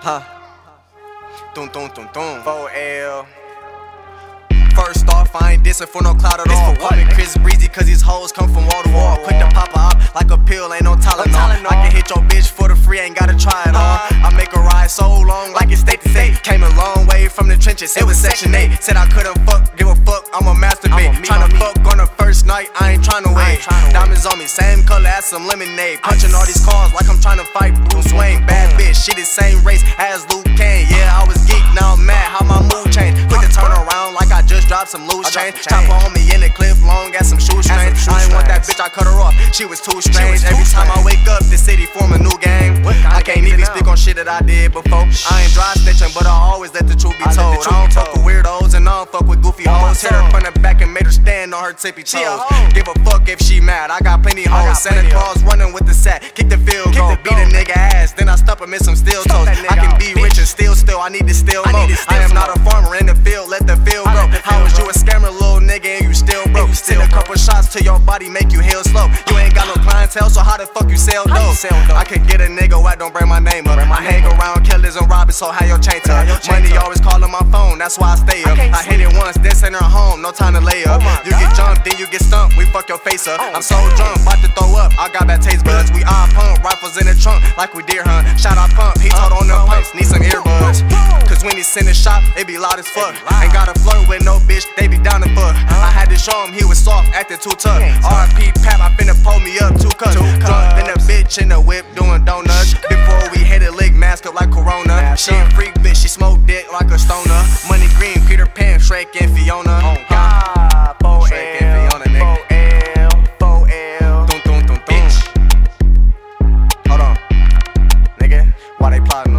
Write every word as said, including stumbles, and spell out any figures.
Huh. Dum dum dum dum. four L. First off, I ain't dissing for no clout at all. Call me Chris Breezy, cause these hoes come from wall to wall. Quick to pop up like a pill, ain't no Tylenol. I can hit your bitch for the free, ain't gotta try it on. I make her ride so long, like it's state to state. Came a long way from the trenches, it was section eight. Said I couldn't fuck, give a fuck, I'm a masturbate. Tryna fuck on the first night, I ain't tryna wait. Diamonds on me, same color as some lemonade. Punching all these cars like I'm tryna fight Bruce Wayne. Bad bitch, she the same race as Luke Kane. Yeah, I was geek, now I'm mad, how my mood changed. Quick to turn around like I just dropped some loose change. Chopper on me in the clip, long as some shoestrings. I ain't want that bitch, I cut her off, she was too strange. Every time I wake up, the city form a new gang. I can't even speak on shit that I did before. I ain't dry snitching, but I always let the truth be told. I don't fuck with weirdos and I don't fuck with goofy hoes. Hit her from the back and made her stand on her tippy toes. Give a fuck if she mad, I got plenty hoes. Santa Claus running with the sack, kick the field goal, beat a nigga ass, then I stop and miss some steel toes. I can be rich and still still, I need to steal more. I am not a farmer in the field, let the field grow. How was you a scammer, little nigga, and you still broke? Send a couple shots to your body, make you heal slow. You ain't got no clientele, so how the fuck you sell dope? I could get a nigga whack, don't bring my name up. I hang around killers and robbers, so how your chain tuck? Money always calling my phone, that's why I stay up. I hit it once, this ain't her home, no time to lay up. You get jumped, then you get stumped, we fuck your face up. I'm so drunk, about to throw up, I got bad taste buds. We eye pump, rifles in the trunk, like we deer hunt. Shout out pump, he told on them pumps, need some earbuds. Cause when he send a shot, it be loud as fuck. Ain't gotta flirt with no bitch, they be down to fuck. I had to show him he was soft, acting too tough. R I P Pap, I finna pull me up two cups. Drunk, then a bitch in the whip doing donuts. Before we hit a lick, mask up like Corona. She a freak bitch, she smoke dick like a stoner. Money green, Peter Pan, Shrek and Fiona. Oh God, Shrek and Fiona, nigga. four L, dum dum dum bitch. Hold on, nigga, why they plotting?